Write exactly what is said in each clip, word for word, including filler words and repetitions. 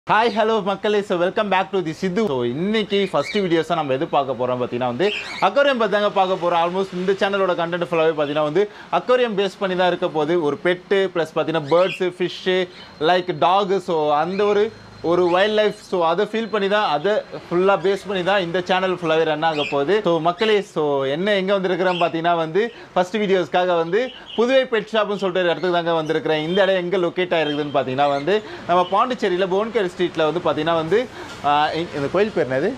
Hi, hello, மக்களே. So welcome back to the Sidhu. So இன்னைக்கு first videos நம்ம எது பார்க்க போறோம் பாத்தீனா வந்து aquarium பத்தி பார்க்க போறோம். ஆல்மோஸ்ட் இந்த சேனலோட கண்டென்ட் ஃபுல்லாவே பாத்தீனா வந்து aquarium பேஸ் பண்ணி தான் இருக்க போகுது. ஒரு பெட் ப்ளஸ் பாத்தீனா birds, fish, like dog. So அந்த ஒரு ஒரு வைல்ட் லைஃப் ஸோ அதை ஃபீல் பண்ணி தான் அதை ஃபுல்லாக பேஸ் பண்ணி தான் இந்த சேனல் ஃபுல்லாகவே ரன் ஆக போகுது. ஸோ மக்களே, ஸோ என்ன எங்கே வந்திருக்கிறேன் பார்த்தீங்கன்னா வந்து ஃபர்ஸ்ட் வீடியோஸ்க்காக வந்து புதுவை பெட் ஷாப்னு சொல்லிட்டு ஒரு இடத்துக்கு தாங்க வந்திருக்கிறேன். இந்த இடம் எங்கே லொக்கேட் ஆகிருக்குதுன்னு பார்த்தீங்கன்னா வந்து நம்ம பாண்டிச்சேரியில் போன்கேரி ஸ்ட்ரீட்டில் வந்து பார்த்தீங்கன்னா வந்து இந்த கோயில் பேர் என்னது?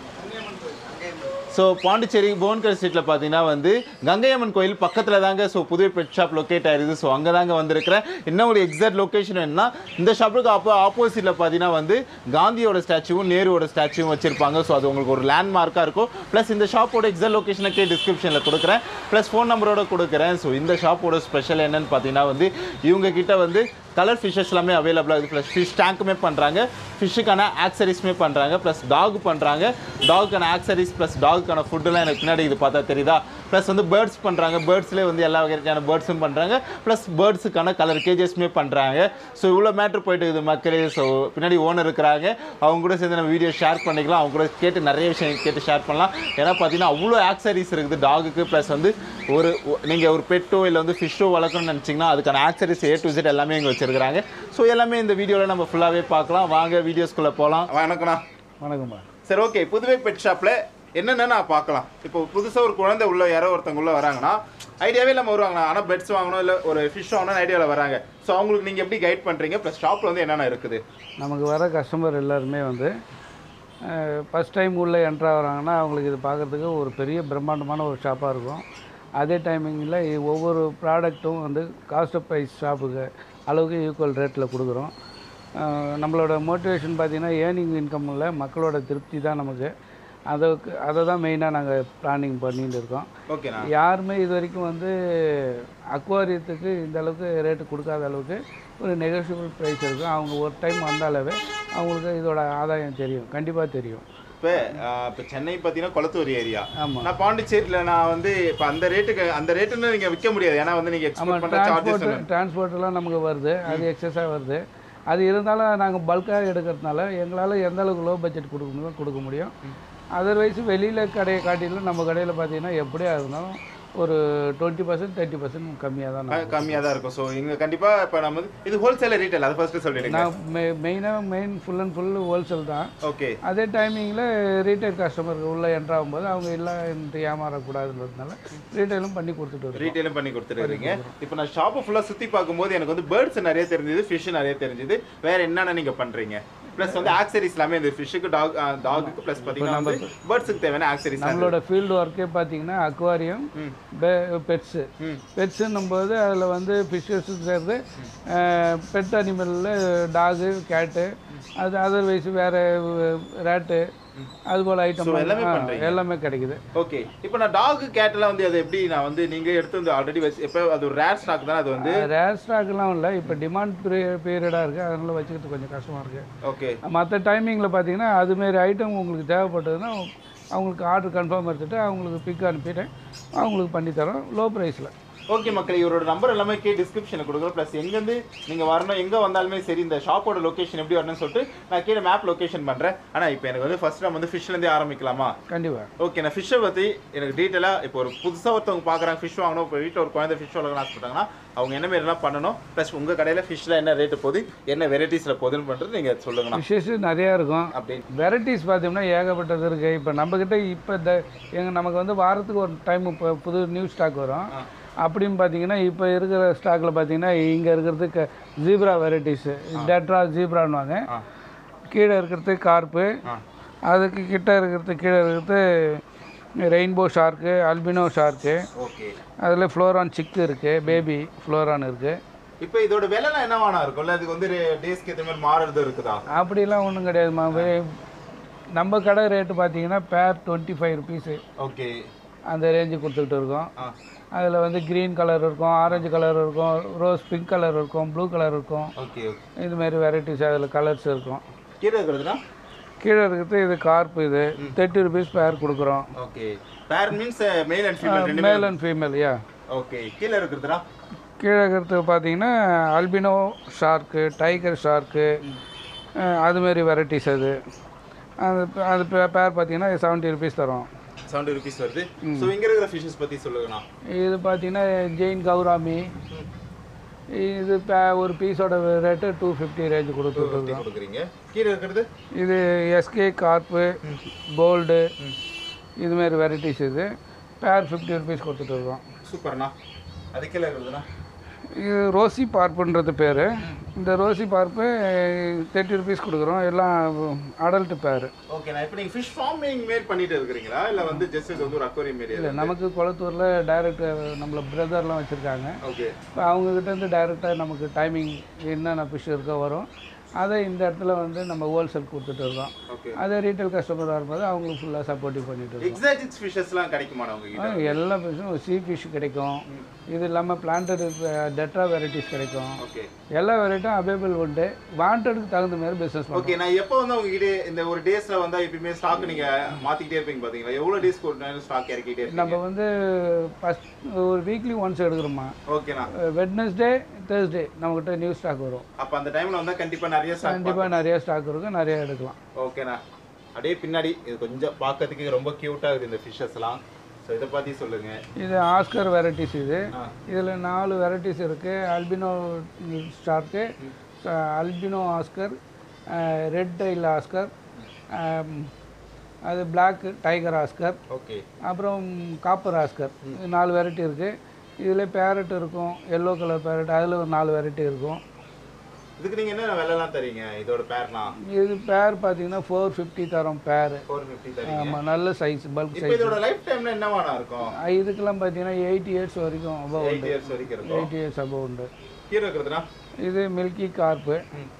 ஸோ பாண்டிச்சேரி போன்கேரி ஸ்ட்ரீட்டில் பார்த்தீங்கன்னா வந்து கங்கையம்மன் கோயில் பக்கத்தில் தாங்க so Puduvai pet shop locate ஆயிருது. ஸோ அங்கே தாங்க வந்திருக்கிறேன். இன்னும் ஒரு எக்ஸாக்ட் லொக்கேஷன் என்னன்னா இந்த ஷாப்புக்கு அப்போ ஆப்போசிட்டில் பார்த்தீங்கன்னா வந்து காந்தியோட ஸ்டாச்சுவும் நேருவோட ஸ்டாச்சுவும் வச்சிருப்பாங்க. ஸோ அது உங்களுக்கு ஒரு லேண்ட்மார்க்காக இருக்கும். ப்ளஸ் இந்த ஷாப்போட எக்ஸாக்ட் லொக்கேஷனை கே டிஸ்கிரிப்ஷனில் கொடுக்குறேன். ப்ளஸ் ஃபோன் நம்பரோட கொடுக்குறேன். ஸோ இந்த ஷாப்போட ஸ்பெஷல் என்னன்னு பார்த்தீங்கன்னா வந்து இவங்க கிட்ட வந்து கலர் ஃபிஷ்ஷஸ் எல்லாமே அவைலபிளாக இருக்குது. ப்ளஸ் ஃபிஷ் டேங்க்குமே பண்ணுறாங்க, ஃபிஷ்ஷுக்கான ஆக்சரிஸுமே பண்ணுறாங்க, ப்ளஸ் டாக் பண்ணுறாங்க, டாகுக்கான ஆக்சரிஸ் ப்ளஸ் டாகுக்கான ஃபுட்டெல்லாம் எனக்கு பின்னாடி இது பார்த்தா தெரியுதா. ப்ளஸ் வந்து பேர்ட்ஸ் பண்ணுறாங்க, பேர்ட்ஸ்லேயே வந்து எல்லா வகையான பேர்ட்ஸும் பண்ணுறாங்க, ப்ளஸ் பேர்ட்ஸுக்கான கலர் கேஜஸ்மே பண்ணுறாங்க. ஸோ இவ்வளோ மேட்ரு போயிட்டு இருக்குது மக்களே. ஸோ பின்னாடி ஓனர் இருக்கிறாங்க, அவங்க கூட சேர்ந்து நம்ம வீடியோ ஷேர் பண்ணிக்கலாம். அவங்க கூட கேட்டு நிறைய விஷயம் கேட்டு ஷேர் பண்ணலாம். ஏன்னா பார்த்தீங்கன்னா அவ்வளோ ஆக்சரிஸ் இருக்குது டாகுக்கு. ப்ளஸ் வந்து ஒரு நீங்கள் ஒரு பெட்டோ இல்லை வந்து ஃபிஷ்ஷோ வளர்க்கணும்னு நினச்சிங்கன்னா அதுக்கான ஆக்சரிஸ் ஏ டு இசட் எல்லாமே இங்கே வச்சிருக்காங்க. ஸோ எல்லாமே இந்த வீடியோவில் நம்ம ஃபுல்லாகவே பார்க்கலாம். வாங்க வீடியோஸ்குள்ளே போகலாம். வணக்கம்ண்ணா. வணக்கம்மா. சரி, ஓகே. புதுவை பெட் ஷாப்பில் என்னென்ன நான் பார்க்கலாம். இப்போ புதுசாக ஒரு குழந்தை உள்ள யாரோ ஒருத்தவங்க உள்ள வராங்கன்னா ஐடியாவே இல்லாமல் வருவாங்கண்ணா. ஆனால் பெட்ஸ் வாங்கணும் இல்லை ஒரு ஃபிஷ் வாங்கணும்னு ஐடியாவில் வராங்க. ஸோ அவங்களுக்கு நீங்கள் எப்படி கைட் பண்ணுறீங்க? ப்ளஸ் ஷாப்பில் வந்து என்னென்ன இருக்குது? நமக்கு வர கஸ்டமர் எல்லாருமே வந்து ஃபஸ்ட் டைம் உள்ளே என்ட்ரு ஆகிறாங்கன்னா அவங்களுக்கு இது பார்க்குறதுக்கு ஒரு பெரிய பிரம்மாண்டமான ஒரு ஷாப்பாக இருக்கும். அதே டைமிங்கில் ஒவ்வொரு ப்ராடக்ட்டும் வந்து காஸ்ட் ஆஃப் ப்ரைஸ் ஷாப்புக்கு அளவுக்கு ஈக்குவல் ரேட்டில் கொடுக்குறோம். நம்மளோட மோட்டிவேஷன் பார்த்திங்கன்னா ஏர்னிங் இன்கம் இல்லை, மக்களோட திருப்தி தான் நமக்கு. அதுக்கு அதை தான் மெயினாக நாங்கள் பிளானிங் பண்ணிட்டு இருக்கோம். ஓகே. யாருமே இது வரைக்கும் வந்து அக்வாரியத்துக்கு இந்த அளவுக்கு ரேட்டு கொடுக்காத அளவுக்கு ஒரு நெகோஷியபிள் ப்ரைஸ் இருக்கும். அவங்க ஒரு டைம் வந்தாலவே அவங்களுக்கு இதோட ஆதாயம் தெரியும், கண்டிப்பாக தெரியும். இப்போ இப்போ சென்னை பார்த்தீங்கன்னா கொளத்தூர் ஏரியா. ஆமாம். நான் பாண்டிச்சேரியில் நான் வந்து இப்போ அந்த ரேட்டுக்கு அந்த ரேட்டுன்னு நீங்கள் விற்க முடியாது. ஏன்னா வந்து நீங்கள் எக்ஸ்போர்ட் பண்ணுற சார்ஜஸ் டிரான்ஸ்போர்ட்டெல்லாம் நமக்கு வருது, அது எக்ஸஸாக வருது. அது இருந்தாலும் நாங்கள் பல்காக எடுக்கிறதுனால எங்களால் எந்த அளவுக்கு லோ பட்ஜெட் கொடுக்க முடியும் கொடுக்க முடியும். அதர்வைஸ் வெளியில் கடையை காட்டிலும் நம்ம கடையில் பார்த்தீங்கன்னா எப்படியா இருந்தாலும் ஒரு டுவெண்ட்டி பர்சன்ட் தேர்ட்டி பர்சன்ட் கம்மியாக தான் கம்மியாக தான் இருக்கும். ஸோ இங்கே கண்டிப்பாக இப்போ நம்ம வந்து இது ஹோல்சேல் ரீட்டைல் அதை ஃபர்ஸ்ட்டு சொல்லிடுங்க. நான் மெ மெயினாக main full and full wholesale தான். ஓகே. அதே டைமிங்கில் ரீட்டைல் கஸ்டமருக்கு உள்ளே என்ட்ராகும்போது அவங்க எல்லாம் ஏமாறக்கூடாதுன்றதுனால ரீட்டைலும் பண்ணி கொடுத்துட்டு வரோம். ரீட்டைலும் பண்ணி கொடுத்துருக்கீங்க. இப்போ நான் ஷாப்பை ஃபுல்லாக சுற்றி பார்க்கும்போது எனக்கு வந்து பேர்ட்ஸ் நிறைய தெரிஞ்சுது, ஃபிஷ் நிறைய தெரிஞ்சுது. வேறு என்னென்ன நீங்கள் பண்ணுறீங்க? ப்ளஸ் வந்து ஆக்சரிஸ் எல்லாமே இந்த ஃபிஷ்ஷுக்கு டாக் டாகுக்கு ப்ளஸ் பார்த்தீங்கன்னா நம்ம பேர்ட்ஸுக்கு தேவையான ஆக்சரிஸ். நம்மளோட ஃபீல்டு ஒர்க்கே பார்த்தீங்கன்னா அக்வாரியம், பெட்ஸு. பெட்ஸுன்னும் போது அதில் வந்து ஃபிஷ்ஷஸுக்கு சேர்ந்து பெட் அனிமலில் டாகு, கேட்டு, அது அதர்வைஸ் வேறு ரேட்டு, அதுபோல் ஐட்டம் எல்லாமே எல்லாமே கிடைக்குது. ஓகே. இப்போ நான் டாகு கேட்டெல்லாம் வந்து அது எப்படி நான் வந்து நீங்கள் எடுத்து வந்து ஆல்ரெடி வச்சு இப்போ அது ஒரு ரேர் ஸ்டாக் தான். அது வந்து ரேர் ஸ்டாக்லாம் இல்லை, இப்போ டிமாண்ட் பீரியடாக இருக்குது, அதனால் வச்சுக்கிறது கொஞ்சம் கஷ்டமாக இருக்குது. ஓகே. மற்ற டைமிங்கில் பார்த்தீங்கன்னா அதுமாரி ஐட்டம் உங்களுக்கு தேவைப்பட்டதுன்னா அவங்களுக்கு ஆர்டர் கன்ஃபார்ம் எடுத்துகிட்டு அவங்களுக்கு பிக் அனுப்பிட்டு அவங்களுக்கு பண்ணித்தரோம் லோ ப்ரைஸில். ஓகே மக்கள், இவரோட நம்பர் எல்லாமே கே டிஸ்கிரிப்ஷனில் கொடுக்குறோம். ப்ளஸ் எங்கேருந்து நீங்கள் வரணும், எங்கே வந்தாலுமே சரி இந்த ஷாப்போட லொக்கேஷன் எப்படி வரணும்னு சொல்லிட்டு நான் கீழே மேப் லொக்கேஷன் பண்ணுறேன். ஆனால் இப்போ எனக்கு வந்து ஃபர்ஸ்ட் நம்ம வந்து ஃபிஷ்லேருந்தே ஆரம்பிக்கலாமா? கண்டிப்பாக. ஓகே. நான் ஃபிஷ்ஷை பற்றி எனக்கு டீட்டெயிலாக இப்போ ஒரு புதுசாக ஒருத்தவங்க பார்க்குறாங்க, ஃபிஷ் வாங்கணும், இப்போ வீட்டில் ஒரு குழந்தை ஃபிஷ் வளர்க்கணும் ஆசைப்பட்டாங்கன்னா அவங்க என்ன மாரிலாம் பண்ணணும், ப்ளஸ் உங்கள் கடையில் ஃபிஷ்ஷில் என்ன ரேட்டு போகுது, என்ன வெரைட்டிஸில் போகுதுன்னு பண்ணுறது நீங்கள் சொல்லுங்கண்ணா. ஃபிஷ்ஷஸ் நிறையா இருக்கும். அப்படி வெரைட்டிஸ் பார்த்தோம்னா ஏகப்பட்டது இருக்குது. இப்போ நம்மக்கிட்ட இப்போ இந்த எங்கள் நமக்கு வந்து வாரத்துக்கு ஒரு டைம் இப்போ புது நியூ ஸ்டாக் வரும். அப்படின்னு பார்த்தீங்கன்னா இப்போ இருக்கிற ஸ்டாக்கில் பார்த்தீங்கன்னா இங்கே இருக்கிறது ஜீப்ரா வெரைட்டிஸு, டெட்ரா ஜீப்ரான்னுவாங்க. கீழே இருக்கிறது கார்ப்பு, அதுக்கு கிட்ட இருக்கிறது கீழே இருக்கிறது ரெயின்போ ஷார்க்கு, அல்பினோ ஷார்க்கு, அதில் ஃப்ளோரான் சிக்கு இருக்குது, பேபி ஃப்ளோரான் இருக்குது. இப்போ இதோட விலைலாம் என்னவானா இருக்கும்ல? அதுக்கு வந்து டேஸ்க்கு ஏற்ற மாதிரி மாறுறது இருக்குதா? அப்படிலாம் ஒன்றும் கிடையாதுமா. நம்ம கடை ரேட்டு பார்த்தீங்கன்னா per twenty five rupees. Okay. அந்த ரேஞ்சு கொடுத்துக்கிட்டு இருக்கோம். அதில் வந்து க்ரீன் கலர் இருக்கும், ஆரஞ்சு கலர் இருக்கும், ரோஸ் பிங்க் கலர் இருக்கும், ப்ளூ கலர் இருக்கும். ஓகே. இதுமாரி வெரைட்டிஸ் அதில் கலர்ஸ் இருக்கும். கீழே இருக்கிறதுனா கீழே இருக்கிறது இது கார்ப்பு, இது தேர்ட்டி ருபீஸ் பேர் கொடுக்குறோம். Okay. Pair means male and female? Male and female, yeah. Okay. கீழே இருக்கிறதுனா கீழே இருக்கிறது பார்த்தீங்கன்னா அல்பினோ ஷார்க்கு, டைகர் ஷார்க்கு, அதுமாரி வெரைட்டிஸ் அது அது அது பேர் பார்த்தீங்கன்னா செவன்ட்டி ருபீஸ் தரும். செவன்ட்டி ருபீஸ் வருது. ஸோ இங்கே இருக்கிற ஃபிஷஸ் பற்றி சொல்லுங்கண்ணா. இது பார்த்தீங்கன்னா ஜெயின் கௌராமி, இது ஒரு பீஸோட ரேட்டு டூ ஃபிஃப்டி ரேஞ்சு கொடுத்துட்டு கொடுக்குறீங்க. கீழே இருக்கிறது இது எஸ்கே கார்ப்பு, கோல்டு, இதுமாரி வெரைட்டிஸ். இது பேர் ஃபிஃப்டி ருபீஸ் கொடுத்துட்டு இருக்கோம். சூப்பர்ண்ணா. அது கீழே இருக்கிறதுண்ணா இது ரோசி பார்ப்புன்றது பேர். இந்த ரோசி பார்ப்பு தேர்ட்டி ருபீஸ் கொடுக்குறோம். எல்லாம் அடல்ட்டு பேர். ஓகேண்ணா. இப்போ நீங்கள் ஃபிஷ் ஃபார்மிங் மேல் பண்ணிட்டு இருக்கிறீங்களா இல்லை வந்து ஜஸ்ட் இது வந்து ஒரு அக்வாரியம் ஏரியா? இல்லை, நமக்கு கொளத்தூரில் டைரக்ட் நம்மள பிரதர்லாம் வச்சுருக்காங்க. ஓகே. இப்போ அவங்கக்கிட்டேருந்து டைரெக்டாக நமக்கு டைமிங் என்னென்ன ஃபிஷ் இருக்கோ வரும். அதை இந்த இடத்துல வந்து நம்ம ஹோல்சேல் கொடுத்துட்டு இருக்கோம். அதே ரீட்டைல் கஸ்டமராக இருக்கும்போது அவங்களுக்கு ஃபுல்லாக சப்போர்ட்டிவ் பண்ணிட்டு இருக்கோம். எக்ஸாட்டிக் ஃபிஷஸ்லாம் கிடைக்குமா உங்ககிட்ட? எல்லா ஃபிஷ்ஷும் சீ ஃபிஷ் கிடைக்கும். இது இல்லாமல் பிளான்டட் டெட்ரா வெரைட்டிஸ் கிடைக்கும். எல்லா வெரைட்டியும் அவைலபிள் உண்டு. வாண்டடுக்கு தகுந்த மாதிரி பிஸ்னஸ் பண்ணுவோம். ஓகே. நான் எப்போ வந்து உங்ககிட்ட இந்த ஒரு டேஸில் வந்து எப்பயுமே ஸ்டாக் நீங்கள் மாற்றிக்கிட்டே இருப்பீங்க பார்த்தீங்களா? எவ்வளோ டேஸ்க்கு ஒரு நேரம் ஸ்டாக் இறக்கிட்டே இருப்பீங்க? நம்ம வந்து ஃபஸ்ட் ஒரு வீக்லி ஒன்ஸ் எடுக்கிறோமா. ஓகேண்ணா. வெட்னஸ்டே தேர்ஸ்டே நம்மகிட்ட நியூ ஸ்டாக் வரும். அப்போ அந்த டைமில் வந்து கண்டிப்பாக நிறைய ஸ்டாக் கண்டிப்பாக நிறைய ஸ்டாக் இருக்கும், நிறைய எடுக்கலாம். ஓகேண்ணா. அப்படியே பின்னாடி இது கொஞ்சம் பார்க்கறதுக்கு ரொம்ப க்யூட்டாக இருக்குது இந்த ஃபிஷ்ஷஸ்லாம். ஸோ இதை பற்றி சொல்லுங்கள். இது ஆஸ்கர் வெரைட்டிஸ். இது இதில் நாலு வெரைட்டிஸ் இருக்குது. Albino shark, albino oscar, red tail oscar, அது பிளாக் டைகர் ஆஸ்கர், ஓகே, அப்புறம் காப்பர் ஆஸ்கர். நாலு வெரைட்டி இருக்குது. இதில் பேரட் இருக்கும், எல்லோ கலர் பேரட், அதில் ஒரு நாலு வெரைட்டி இருக்கும். இதுக்கு நீங்கள் என்ன விலைலாம் தரீங்க இதோட பேர்னா? இது பேர் பார்த்தீங்கன்னா ஃபோர் ஃபிஃப்டி தரோம் பேர். ஃபோர் ஃபிஃப்டி தரீங்க. ஆமாம், நல்ல சைஸ், பல்க் சைஸ். இதோட லைஃப் டைம்ல என்னவானா இருக்கும்? இதுக்கெல்லாம் பார்த்தீங்கன்னா எயிட் இயர்ஸ் வரைக்கும் அபவ் எயிட் இயர்ஸ் வரைக்கும் இருக்கும். எயிட் இயர்ஸ் அபவ் உண்டு. கீழே இருக்கிறதுனா இது மில்கி கார்ப்பு.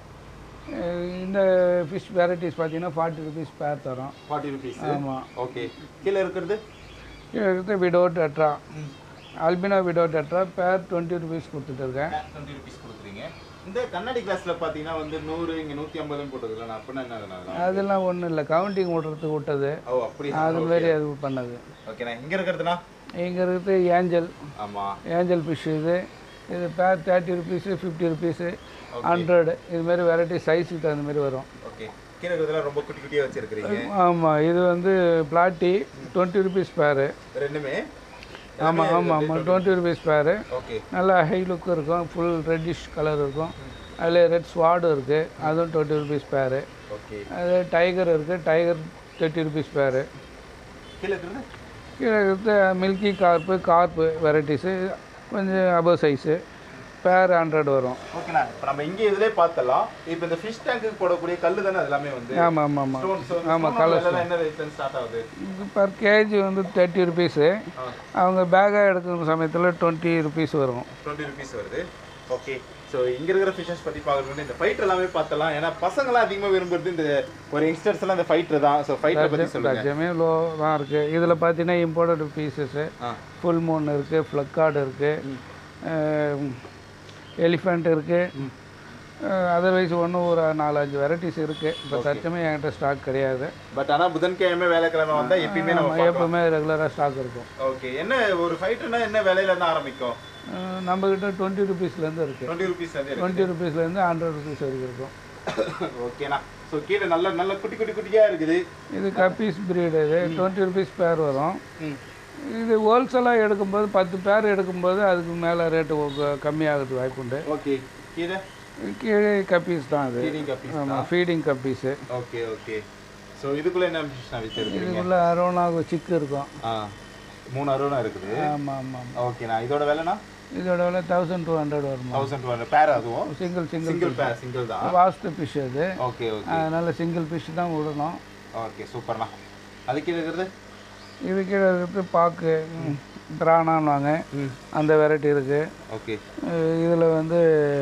இந்த ஃபிஷ் வெரைட்டிஸ் பார்த்தீங்கன்னா ஃபார்ட்டி ருபீஸ் பேர் தரோம். Forty rupees. ஆமாம். ஓகே. கீழே இருக்கிறது கீழே இருக்கிறது widow tetra, albino widow tetra. Pair twenty rupees கொடுத்துட்டு இருக்கேன். டுவெண்ட்டி ருபீஸ் கொடுக்குறீங்க. இந்த கண்ணாடி கிளாஸ்ல பார்த்தீங்கன்னா வந்து நூறு இங்கே நூற்றி ஐம்பதுன்னு போட்டதுல நான் அப்படின்னா என்ன? அதெல்லாம் ஒன்றும் இல்லை, கவுண்டிங் விட்றதுக்கு விட்டது. ஓ அப்படி. அது மாதிரி அது பண்ணது. ஓகேண்ணா. இங்கே இருக்கிறதுனா இங்கே இருக்கிறது ஏஞ்சல். ஆமாம், ஏஞ்சல் ஃபிஷ். இது இது pair thirty rupees, fifty rupees, hundred. இதுமாரி வெரைட்டி சைஸுக்கு தகுந்த மாதிரி வரும். ஓகே. கீழே இருக்கிறதுலாம் ரொம்ப குட்டி குட்டியாக வச்சுருக்கிறீங்க. ஆமாம். இது வந்து பிளாட்டி, டுவெண்ட்டி ருபீஸ் பேரு. ரெண்டுமே? ஆமாம் ஆமாம் ஆமாம், டுவெண்ட்டி ருபீஸ் பேரு. ஓகே. நல்லா ஹை லுக்கு இருக்கும், ஃபுல் ரெட்டிஷ் கலர் இருக்கும். அதில் ரெட் ஸ்வாடு இருக்குது, அதுவும் டுவெண்ட்டி ருபீஸ் பேரு. ஓகே. அது டைகர் இருக்குது, டைகர் தேர்ட்டி ருபீஸ் பேரு. கீழே இருக்கிறது கீழே இருக்கிறது மில்கி கார்ப்பு, கார்ப்பு வெரைட்டிஸு, கொஞ்சம் அபவ் சைஸு, பேர் ஹண்ட்ரட் வரும். ஓகேண்ணா. இப்போ நம்ம இங்கே இதிலே பார்த்தலாம். இப்போ இந்த ஃபிஷ் டேங்க்கு போடக்கூடிய கல் தானே எல்லாமே வந்து? ஆமாம் ஆமாம் ஆமாம் ஆமாம். கலர் என்ன ரேட்ல ஸ்டார்ட் ஆகுது? பர் கேஜி வந்து தேர்ட்டி ருபீஸு. அவங்க பேக்காக எடுக்கிற சமயத்தில் டுவெண்ட்டி ருபீஸ் வரும். டுவெண்ட்டி ருபீஸ் வருது. ஓகே. ஸோ இங்கே இருக்கிற ஃபிஷஸ் பற்றி பார்க்கறது இந்த ஃபைட்டர் எல்லாமே பார்த்தலாம். ஏன்னா பசங்களாம் அதிகமாக விரும்புறது இந்த ஒரு யங்ஸ்டர்ஸ் எல்லாம் இந்த ஃபைட்டர் தான். ஸோ ஃபைட்டரை பற்றி சொல்லுங்கள். லட்சமே லோ தான் இருக்குது. இதில் பார்த்தீங்கன்னா இம்போர்ட்டட் பீசஸ்ஸு, ஃபுல் மூன் இருக்குது, ஃப்ளக்கார்டு இருக்குது, எலிஃபெண்ட் இருக்குது. அதர்வைஸ் ஒன்றும் ஒரு நாலு அஞ்சு வெரைட்டிஸ் இருக்குது. இப்போ தற்சமே என்கிட்ட ஸ்டாக் கிடையாது. பட் ஆனால் புதன்கிழமை வேலைக்கிழமை வந்தால் எப்பயுமே நம்ம எப்பவுமே ரெகுலராக ஸ்டாக் இருக்கும். ஓகே. என்ன ஒரு ஃபைட்டர்னா என்ன விலையிலேருந்து ஆரம்பிக்கும்? நம்மக்கிட்ட டுவெண்ட்டி ருபீஸ்லேருந்து இருக்குது. டுவெண்ட்டி ருபீஸ்லேருந்து டுவெண்ட்டி ருபீஸ்லேருந்து ஹண்ட்ரட் ருபீஸ் வரைக்கும் இருக்கும். ஓகேண்ணா. ஸோ கீழே நல்ல நல்ல குட்டி குட்டி குட்டியாக இருக்குது. இது கப்பீஸ் பிரீடு. இது டுவெண்ட்டி ருபீஸ் பேர் வரும். இது ஹோல்சேலாக எடுக்கும்போது பத்து பேர் எடுக்கும்போது அதுக்கு மேலே ரேட்டு கம்மியாகிறதுக்கு வாய்ப்பு உண்டு. ஓகே. கீழே கீழே கப்பீஸ் தான் அது. ஆமாம், feeding guppies. Okay okay. So இதுக்குள்ளே என்ன ஃபிஷ்னா வச்சுருக்கீங்க? இதுக்குள்ளே அரோனா சிக்கு இருக்கும். ஆ, மூணு அரோனா இருக்குது. ஆமாம் ஆமாம். ஓகேண்ணா. இதோட விலைண்ணா? இதோட விலை தௌசண்ட் டூ ஹண்ட்ரட் வரும். Thousand two hundred pair. அதுவும் single single single pair, single தான். வாஸ்து ஃபிஷ் அது. Okay okay. அதனால் சிங்கிள் ஃபிஷ் தான் விடணும். ஓகே சூப்பர்ண்ணா. அதுக்கு இருக்கிறது? இது கீழே இருக்கிறது பாக்கு பிரானான்வாங்க, அந்த வெரைட்டி இருக்குது. ஓகே. இதில் வந்து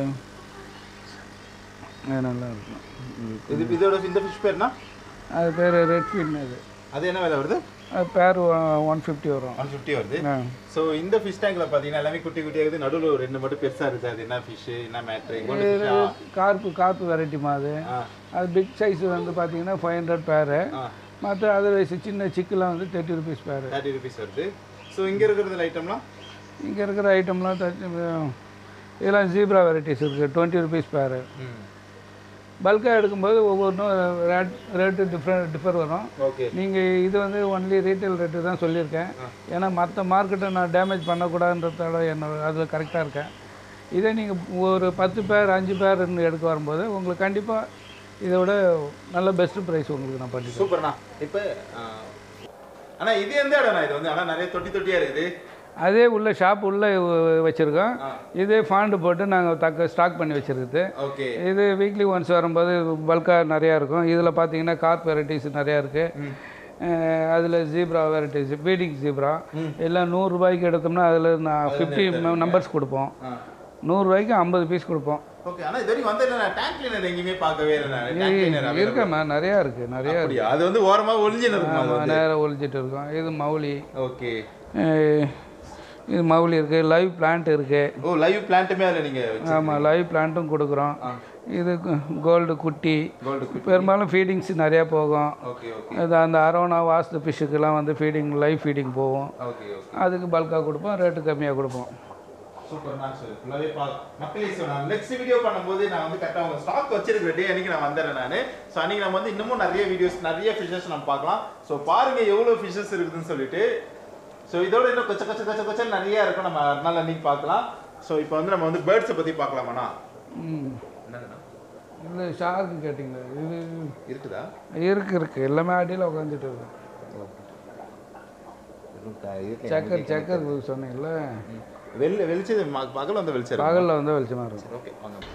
நல்லா இருக்கும். இது இதோட இந்த ஃபிஷ் பேர்னா? அது பேர் ரெட் ஃபீட்னு. அது அது என்ன விலை வருது? அது பேர் ஒன் ஃபிஃப்டி வரும். ஒன் ஃபிஃப்டி வருது. ஸோ இந்த ஃபிஷ் டேங்கில் பார்த்தீங்கன்னா எல்லாமே குட்டி குட்டியாக இருக்குது. நடுவில் ஒரு ரெண்டு மட்டும் பெருசாக இருக்குது. அது என்ன ஃபிஷ்ஷு, என்ன மேட்ரு? கார்ப்பு கார்ப்பு வெரைட்டி மாதிரி. அது பிக் சைஸ் வந்து பார்த்தீங்கன்னா ஃபைவ் ஹண்ட்ரட் பேரு. மற்ற அதர்வைஸ் சின்ன சிக்கெலாம் வந்து thirty rupees per. Thirty rupees வருது. ஸோ இங்கே இருக்கிறது ஐட்டம்லாம்? இங்கே இருக்கிற ஐட்டம்லாம் இதெல்லாம் ஜீப்ரா வெரைட்டிஸ் இருக்குது, டுவெண்ட்டி ருபீஸ் பேர். பல்காக எடுக்கும்போது ஒவ்வொன்றும் ரேட் ரேட்டு டிஃப்ரெண்ட் டிஃபர் வரும். ஓகே. நீங்கள் இது வந்து ஒன்லி ரீட்டைல் ரேட்டு தான் சொல்லியிருக்கேன். ஏன்னா மற்ற மார்க்கெட்டை நான் டேமேஜ் பண்ணக்கூடாதுன்றதால என்னோட அதில் கரெக்டாக இருக்கேன். இதே நீங்கள் ஒரு பத்து பேர் அஞ்சு பேர் எடுக்க வரும்போது உங்களுக்கு கண்டிப்பாக இதை விட நல்ல பெஸ்ட்டு ப்ரைஸ் உங்களுக்கு நான் பண்ணி. சூப்பர்ண்ணா. இப்போ ஆனால் இது எந்த இடம்ண்ணா இது வந்து? ஆனால் நிறைய தொட்டி தொட்டியாக இருக்குது. அதே உள்ள ஷாப் உள்ளே வச்சுருக்கோம். இதே ஃபாண்டு போட்டு நாங்கள் தக்க ஸ்டாக் பண்ணி வச்சுருக்குது. ஓகே. இது வீக்லி ஒன்ஸ் வரும்போது பல்காக நிறையா இருக்கும். இதில் பார்த்தீங்கன்னா கார்ப் வெரைட்டிஸ் நிறையா இருக்குது. அதில் ஜீப்ரா வெரைட்டிஸ், ஃபீடிங் ஜீப்ரா எல்லாம் நூறுரூபாய்க்கு எடுத்தோம்னா அதில் நான் ஃபிஃப்டி நம்பர்ஸ் கொடுப்போம். நூறுரூவாய்க்கு ஐம்பது பீஸ் கொடுப்போம். இருக்கேம்மா, நிறையா இருக்குது நிறையா இருக்குது. அது வந்து ஓரமாக ஒளிஞ்சிட்டு இருக்கும். நேராக ஒளிஞ்சிட்டு இருக்கும். இது மௌலி. ஓகே. இது மவுலி இருக்குது. லைவ் பிளான்ட் இருக்குது. ஓ, லைவ் பிளான்ட்டுமே அதில் நீங்கள்? ஆமாம், லைவ் பிளான்ட்டும் கொடுக்குறோம். இது கோல்டு குட்டி. பெரும்பாலும் ஃபீடிங்ஸ் நிறையா போகும். இது அந்த அரோனா வாஸ்து ஃபிஷ்ஷுக்கெல்லாம் வந்து ஃபீடிங் லைவ் ஃபீடிங் போகும். அதுக்கு பல்காக கொடுப்போம், ரேட்டு கம்மியாக கொடுப்போம். சூப்பர் நான் சார் ஃபுல்லாகவே பா மக்களே. ஸோ நான் நெக்ஸ்ட் வீடியோ பண்ணும்போது நான் வந்து கரெக்டாக அவங்க ஸ்டாக் வச்சிருக்கிற டே அன்றைக்கி நான் வந்துடுறேன் நான். ஸோ அன்றைக்கி நம்ம வந்து இன்னமும் நிறைய வீடியோஸ் நிறைய ஃபிஷஸ் நம்ம பார்க்கலாம். ஸோ பாருங்கள் எவ்வளோ ஃபிஷஸ் இருக்குதுன்னு சொல்லிட்டு. ஸோ இதோட இன்னும் கொச்ச கொச்ச கொச்ச கொச்ச நிறையா இருக்கும். நம்ம அதனால அன்றைக்கி பார்க்கலாம். ஸோ இப்போ வந்து நம்ம வந்து பேர்ட்ஸை பற்றி பார்க்கலாமாண்ணா? ம், என்னங்கண்ணா? இல்லை ஷார்க்கு கேட்டிங்களா? இது இருக்குதா? இருக்கு இருக்கு எல்லாமே அடியில் உட்காந்துட்டு இருக்கு. சக்கர் சக்கர் சொன்னீங்கல்ல, வெளில வெளிச்சது பகல் வந்து வெளிச்சம் பகலில் வந்து வெளிச்சமாக இருக்கும். ஓகே.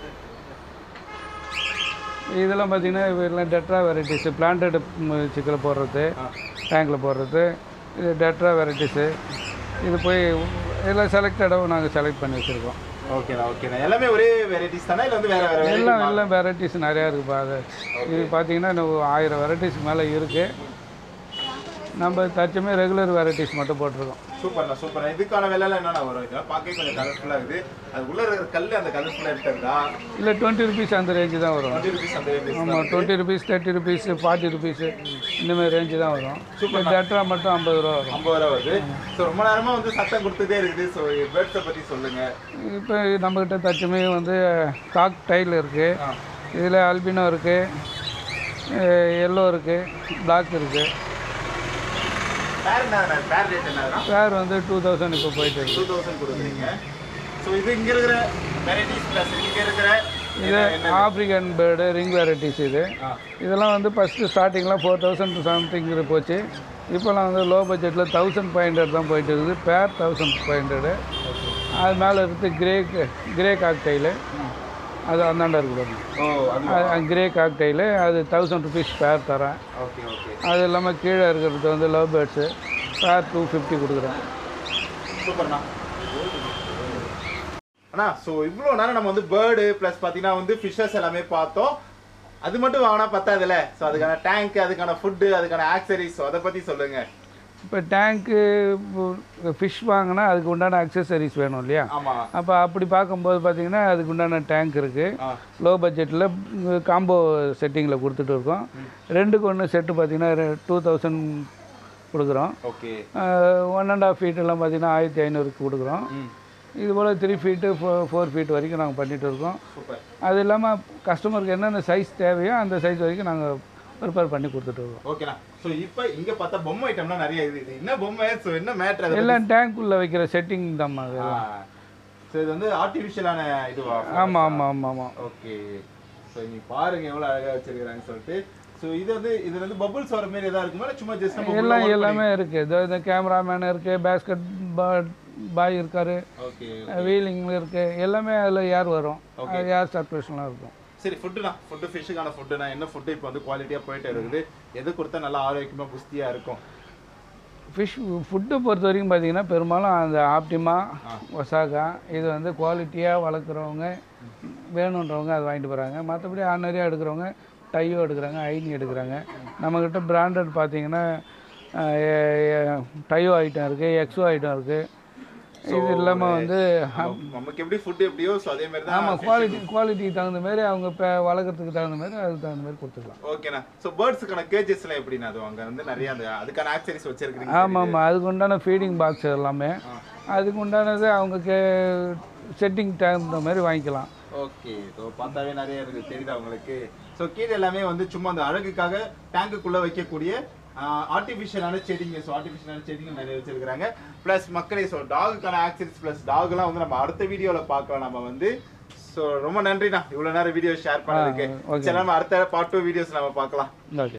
இதெல்லாம் பார்த்தீங்கன்னா இதெல்லாம் டெட்ரா வெரைட்டிஸு, பிளான்டட் சிக்கலை போடுறது, டேங்கில் போடுறது. இது டெட்ரா வெரைட்டிஸு. இது போய் எல்லாம் செலக்டடாகவும் நாங்கள் செலக்ட் பண்ணி வச்சுருக்கோம். ஓகேண்ணா ஓகேண்ணா. எல்லாமே ஒரே வெரைட்டிஸ் தானே இல்லை வந்து வேறு வேறு? எல்லாம் எல்லாம் வெரைட்டிஸ் நிறையா இருக்குப்பா. அது இது பார்த்தீங்கன்னா இன்னும் ஆயிரம் வெரைட்டிஸ்க்கு மேலே இருக்குது. நம்ம தச்சமே ரெகுலர் வெரைட்டிஸ் மட்டும் போட்டிருக்கோம். சூப்பர்ண்ணா சூப்பர்ண்ணா. இதுக்கான விலைலாம் என்னென்ன வரும்? இதெல்லாம் பார்க்க கொஞ்சம் கலர்ஃபுல்லாக இருக்குது. அது உள்ளே இருக்கிற கல் அந்த கலர்ஃபுல்லாக இருக்கிறதா? இல்லை, டுவெண்ட்டி ருபீஸ் அந்த ரேஞ்சு தான் வரும். டுவெண்ட்டி ருபீஸ் அந்த ரேஞ்சு? ஆமாம், twenty rupees, thirty rupees, forty rupees இந்தமாதிரி ரேஞ்சு தான் வரும். சூப்பர். டெட்ரா மட்டும் ஐம்பது ரூபா வரும். ஐம்பது ரூபா வருது. ஸோ ரொம்ப நேரமாக வந்து சத்தம் கொடுத்துட்டே இருக்குது. ஸோ பேர்ட்ஸை பற்றி சொல்லுங்கள். இப்போ நம்மக்கிட்ட தச்சமே வந்து காக் டைல் இருக்குது. இதில் அல்பினோ இருக்குது, எல்லோ இருக்குது, பிளாக் இருக்குது. பேர் வந்து டூ தௌசண்ட் இப்போ போயிட்டு இருக்கு. டூ தௌசண்ட் கொடுக்குறீங்க. ஸோ இது இங்கே இருக்கிற வெரைட்டிஸ் ப்ளஸ் இங்கே இருக்கிற இது ஆப்ரிக்கன் பேர்டு ரிங் வெரைட்டிஸ். இது இதெல்லாம் வந்து ஃபஸ்ட்டு ஸ்டார்டிங்லாம் ஃபோர் தௌசண்ட் சம்திங் போச்சு. இப்போலாம் வந்து லோ பட்ஜெட்டில் தௌசண்ட் ஃபைவ் ஹண்ட்ரட் தான் போயிட்டு இருக்குது. பேர் தௌசண்ட் ஃபைவ் ஹண்ட்ரடு. அது மேலே இருக்குது கிரே கிரே காக்டைலு. அது அந்தாண்டா இருக்குது. கிரே காக்டைலு அது தௌசண்ட் ருபீஸ் பேர் தரேன். Okay okay. அது இல்லாமல் கீழே இருக்கிறது வந்து love birds per two fifty கொடுக்குறேன். சூப்பர்ண்ணா அண்ணா. ஸோ இவ்வளோ நேரம் நம்ம வந்து பேர்டு ப்ளஸ் பார்த்தீங்கன்னா வந்து ஃபிஷ்ஷஸ் எல்லாமே பார்த்தோம். அது மட்டும் வாங்கினா பத்தாதுல்ல. ஸோ அதுக்கான டேங்க், அதுக்கான ஃபுட்டு, அதுக்கான ஆக்சரிஸ், ஸோ அதை பற்றி சொல்லுங்கள். இப்போ டேங்க்கு ஃபிஷ் வாங்கினா அதுக்கு உண்டான அக்சசரிஸ் வேணும் இல்லையா? ஆமாம். அப்போ அப்படி பார்க்கும்போது பார்த்தீங்கன்னா அதுக்கு உண்டான டேங்க் இருக்குது. லோ பட்ஜெட்டில் காம்போ செட்டிங்கில் கொடுத்துட்டு இருக்கோம். ரெண்டுக்கு ஒன்று செட்டு பார்த்தீங்கன்னா டூ தௌசண்ட் கொடுக்குறோம். ஓகே. ஒன் அண்ட் ஆஃப் ஃபீட்டெல்லாம் பார்த்தீங்கன்னா ஆயிரத்தி ஐநூறுக்கு கொடுக்குறோம். இது போல் three feet four four feet வரைக்கும் நாங்கள் பண்ணிகிட்டு இருக்கோம். அது இல்லாமல் கஸ்டமருக்கு என்னென்ன சைஸ் தேவையோ அந்த சைஸ் வரைக்கும் நாங்கள் ப்ரிப்பேர் பண்ணி கொடுத்துட்டு இருக்கோம். ஓகேண்ணா. ஸோ இப்போ இங்கே பார்த்தா பொம்மை ஐட்டம்லாம் நிறைய இருக்குது. என்ன பொம்மை? ஸோ என்ன மேட்ரு? எல்லாம் டேங்க்குள்ளே வைக்கிற செட்டிங் தான். ஸோ இது வந்து ஆர்டிஃபிஷியலான இதுவா? ஆமாம் ஆமாம் ஆமாம் ஆமாம். ஓகே. ஸோ நீ பாருங்கள் எவ்வளோ அழகாக வச்சுருக்கிறாங்கன்னு சொல்லிட்டு. ஸோ இது வந்து இது வந்து பபுள்ஸ் வர மாதிரி எதாவது இருக்குமா? சும்மா ஜஸ்ட் எல்லாம் எல்லாமே இருக்குது. இந்த கேமராமேன் இருக்குது, பேஸ்கெட் பால் பாய் இருக்காரு, வீலிங் இருக்குது, எல்லாமே அதில் ஏர் வரும். ஏர் சர்க்குலேஷன்லாம் இருக்கும். சரி, ஃபுட்டுண்ணா. ஃபுட்டு ஃபிஷ்ஷுக்கான ஃபுட்டுண்ணா என்ன ஃபுட்டு இப்போ வந்து குவாலிட்டியாக போயிட்டு இருக்குது? எது கொடுத்தா நல்லா ஆரோக்கியமாக புஸ்தியாக இருக்கும்? ஃபிஷ் ஃபுட்டை பொறுத்த வரைக்கும் பார்த்தீங்கன்னா பெரும்பாலும் அந்த ஆப்டிமா, ஒசாகா இது வந்து குவாலிட்டியாக வளர்க்குறவங்க வேணுன்றவங்க அதை வாங்கிட்டு போகிறாங்க. மற்றபடி ஆர்டினரியாக எடுக்கிறவங்க டையோ எடுக்கிறாங்க, ஐனி எடுக்கிறாங்க. நம்மக்கிட்ட பிராண்டட் பார்த்தீங்கன்னா டையோ ஐட்டம் இருக்குது, எக்ஸோ ஐட்டம் இருக்குது. இது இல்லாமல் வந்து நமக்கு எப்படி ஃபுட் எப்படியோ ஸோ அதே மாதிரி தான். ஆமாம், குவாலிட்டி குவாலிட்டிக்கு தகுந்த மாதிரி அவங்க இப்போ வளர்க்குறதுக்கு தகுந்த மாதிரி அதுக்கு தகுந்த மாதிரி கொடுத்துக்கலாம். ஓகேண்ணா. ஸோ பேர்ட்ஸுக்கான கேஜஸ்லாம் எப்படின்னா அது அங்கே வந்து நிறைய அந்த அதுக்கான ஆக்சரிஸ் வச்சுருக்கீங்க? ஆமாம் ஆமாம், அதுக்கு உண்டான ஃபீடிங் பாக்ஸ் எல்லாமே அதுக்கு உண்டானது அவங்க கே செட்டிங் தகுந்த மாதிரி வாங்கிக்கலாம். ஓகே. ஸோ பார்த்தாவே நிறைய இருக்குது தெரியுது அவங்களுக்கு. ஸோ கீழே எல்லாமே வந்து சும்மா அந்த அழகுக்காக டேங்குக்குள்ளே வைக்கக்கூடிய ஆர்டிஃபிஷியலான செடிங்க. ஸோ ஆர்டிஃபிஷியலான செடிங்க நிறைய வச்சிருக்காங்க. ப்ளஸ் மக்களே ஸோ டாகுக்கான ஆக்சரிஸ் ப்ளஸ் டாக்லாம் வந்து நம்ம அடுத்த வீடியோவில் பார்க்கலாம். நம்ம வந்து ஸோ ரொம்ப நன்றிண்ணா இவ்வளோ நேரம் வீடியோ ஷேர் பண்ணதுக்கு. சரி நம்ம அடுத்த பார்ட் டூ வீடியோஸ் நம்ம பார்க்கலாம். ஓகே.